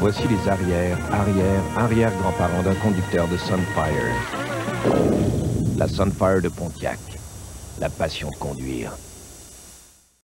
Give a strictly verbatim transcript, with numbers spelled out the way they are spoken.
Voici les arrières, arrière, arrière-grands-parents d'un conducteur de Sunfire. La Sunfire de Pontiac. La passion de conduire.